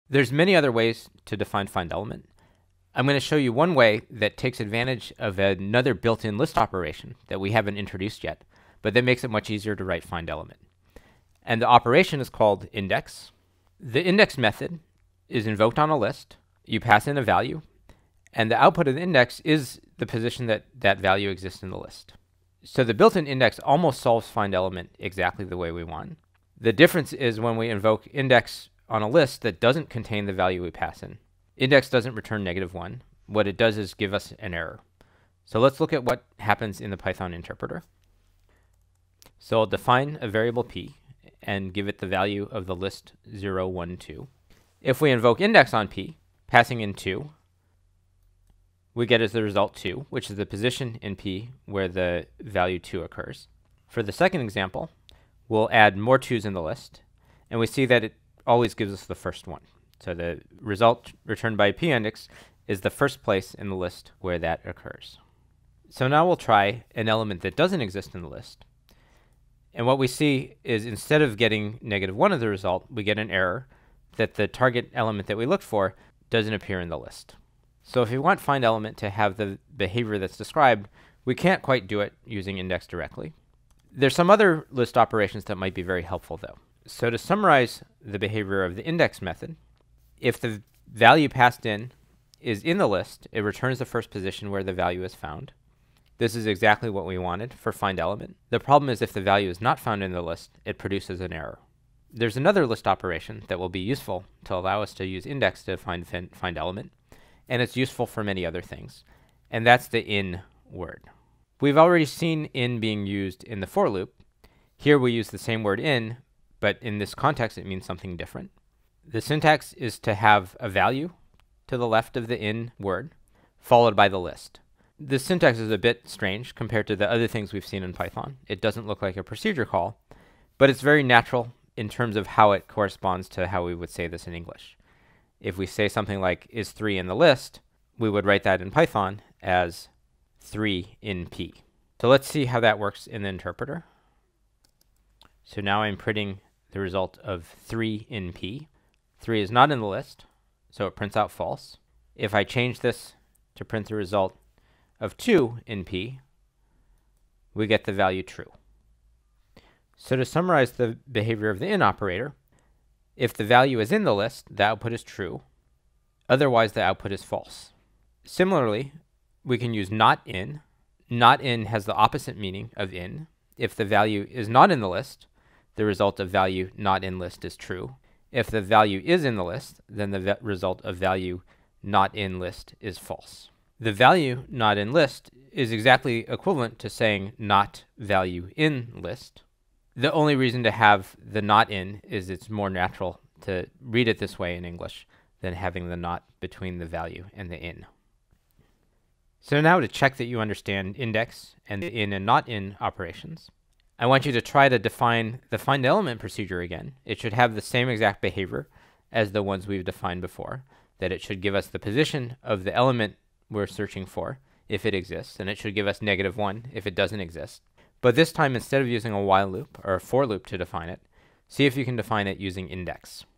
There's many other ways to define find element. I'm going to show you one way that takes advantage of another built-in list operation that we haven't introduced yet, but that makes it much easier to write find element. And the operation is called index. The index method is invoked on a list. You pass in a value, and the output of the index is the position that that value exists in the list. So the built-in index almost solves find element exactly the way we want. The difference is when we invoke index on a list that doesn't contain the value we pass in. Index doesn't return -1. What it does is give us an error. So let's look at what happens in the Python interpreter. So I'll define a variable p and give it the value of the list 0, 1, 2. If we invoke index on p, passing in 2, we get as the result 2, which is the position in p where the value 2 occurs. For the second example, we'll add more 2's in the list, and we see that it always gives us the first one. So the result returned by p-index is the first place in the list where that occurs. So now we'll try an element that doesn't exist in the list. And what we see is instead of getting -1 as the result, we get an error that the target element that we looked for doesn't appear in the list. So if we want find element to have the behavior that's described, we can't quite do it using index directly. There's some other list operations that might be very helpful though. So to summarize the behavior of the index method, if the value passed in is in the list, it returns the first position where the value is found. This is exactly what we wanted for find element. The problem is if the value is not found in the list, it produces an error. There's another list operation that will be useful to allow us to use index to find element, and it's useful for many other things, and that's the in word. We've already seen in being used in the for loop. Here we use the same word in, but in this context it means something different. The syntax is to have a value to the left of the in word, followed by the list. This syntax is a bit strange compared to the other things we've seen in Python. It doesn't look like a procedure call, but it's very natural in terms of how it corresponds to how we would say this in English. If we say something like is 3 in the list, we would write that in Python as 3 in p. So let's see how that works in the interpreter. So now I'm printing the result of 3 in p. 3 is not in the list, so it prints out false. If I change this to print the result of 2 in p, we get the value true. So to summarize the behavior of the in operator, if the value is in the list, the output is true. Otherwise, the output is false. Similarly, we can use not in. Not in has the opposite meaning of in. If the value is not in the list, the result of value not in list is true. If the value is in the list, then the result of value not in list is false. The value not in list is exactly equivalent to saying not value in list. The only reason to have the not in is it's more natural to read it this way in English than having the not between the value and the in. So now to check that you understand index and the in and not in operations, I want you to try to define the find element procedure again. It should have the same exact behavior as the ones we've defined before, that it should give us the position of the element we're searching for if it exists, and it should give us -1 if it doesn't exist. But this time, instead of using a while loop or a for loop to define it, see if you can define it using index.